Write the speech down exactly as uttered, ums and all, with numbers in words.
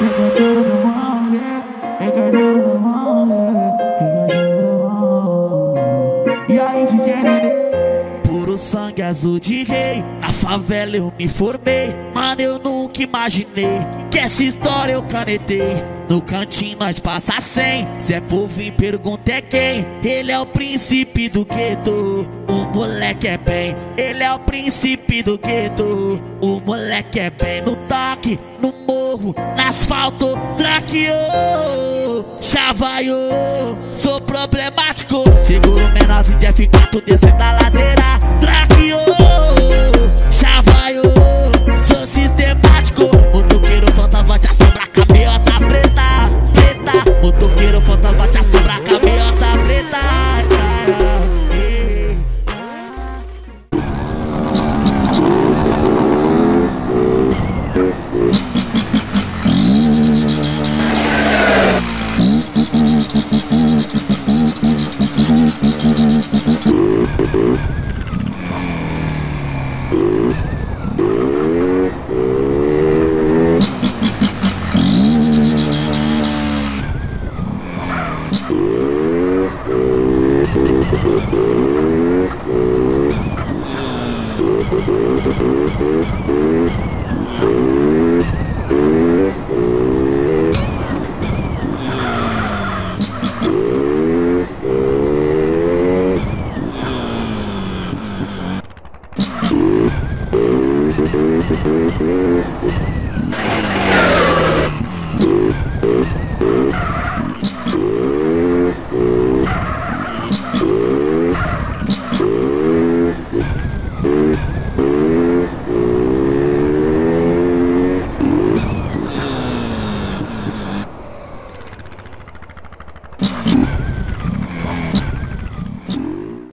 E aí, D J Nenê? Puro sangue azul de rei, na favela eu me formei. Mano, eu nunca imaginei que essa história eu canetei. No cantinho nós passa cem, se é por vir pergunta é quem. Ele é o príncipe do gueto, o moleque é bem. Ele é o príncipe do gueto, o moleque é bem. No toque, no morro, no asfalto, traqueou, chavaiou. Sou problemático, seguro o menorzinho de F quatro descendo a ladeira.